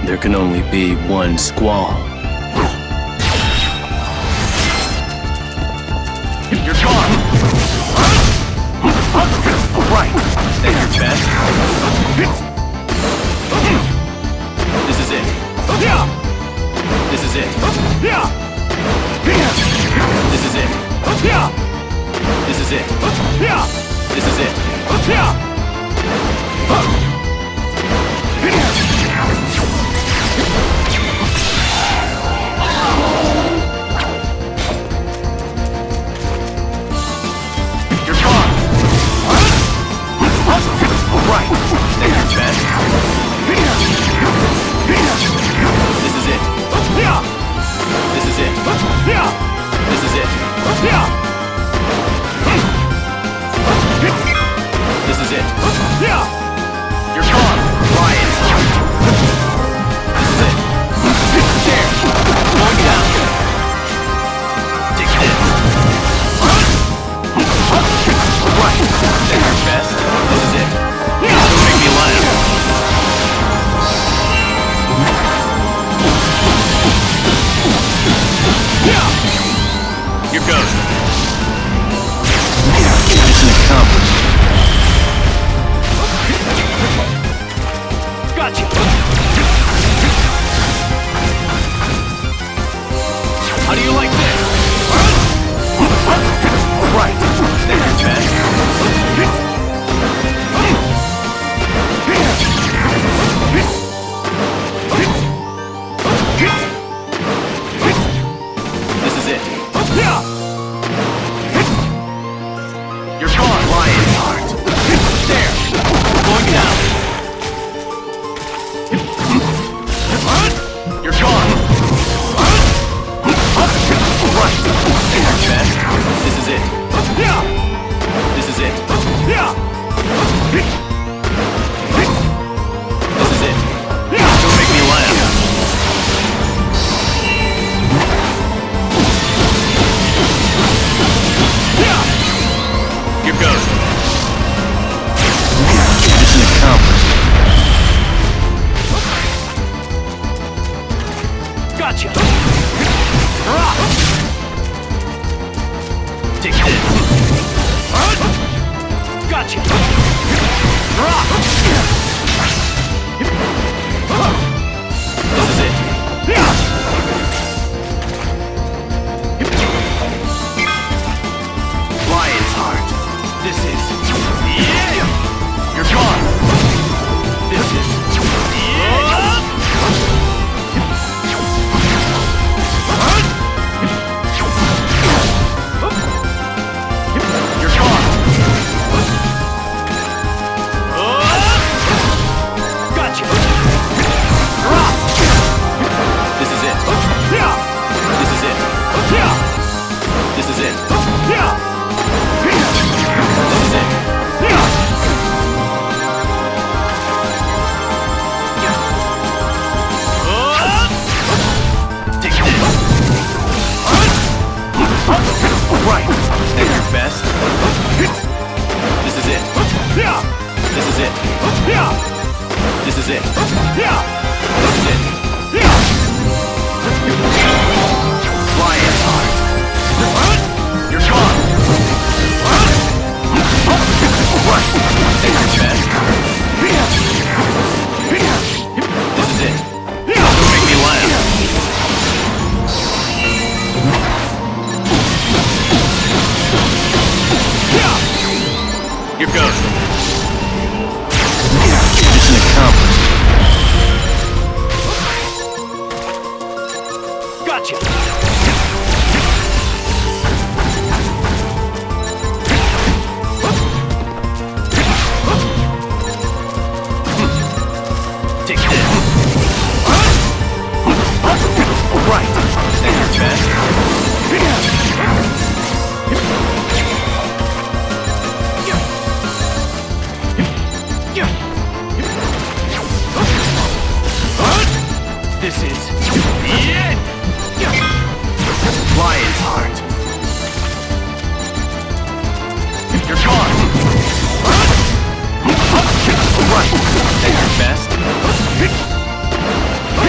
There can only be one Squall. You're gone! Right! Stay your best. This is it. This is it. This is it. This is it. This is it. You're gone! Right! Stay your best. This is it. This is it. This is it. This is it. You're gone! Ryan! This is it. There! Going down! Take this! Right! Stay your best. This is it. Don't make me laugh. Here goes. Mission accomplished. Gotcha. How do you like this? Right. Stay your best. This is it. You're gone, Lionheart. There. Going down. You're gone. Right. Stay your best. This is it. This is it. This is it. Don't make me laugh. Here goes. Mission accomplished. Gotcha. Take this. Gotcha. This is it. Lion's Heart. This is. Yeah. You're gone. This is. Yeah. You're gone. Gotcha. This is it. This is it. This is it. This is it. Take this. Right. Stay your best. This is it. This is it. This is it. This is it. Lion's Heart. You're gone. Right. Stay your best. This is it. Don't make me laugh. Here goes. Mission accomplished. Gotcha. Take this. Right. Stay your best. This is it! Lion's Heart. You're gone. Right. Take your best.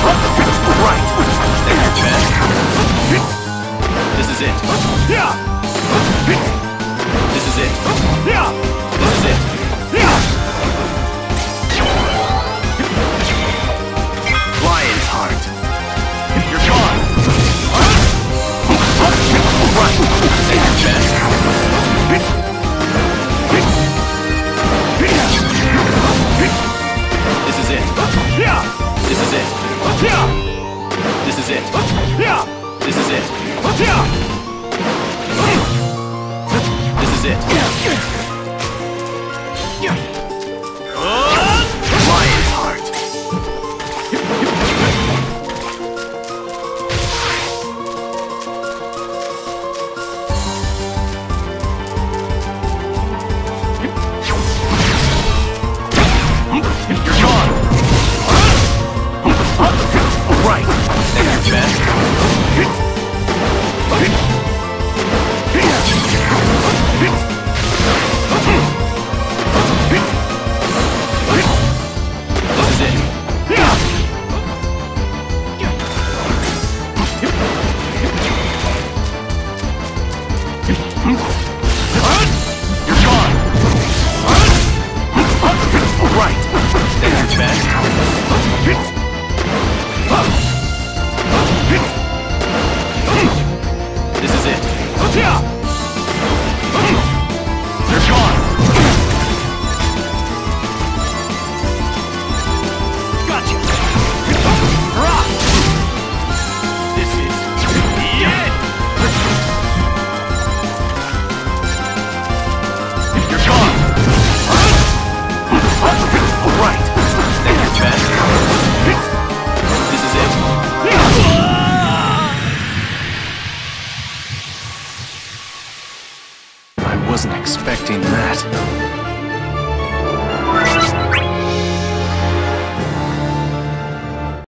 Right. At your best. This is it. This is it. This is it. Lion's heart. You're gone. Right. At your best. This is it. This is it. This is it. This is it.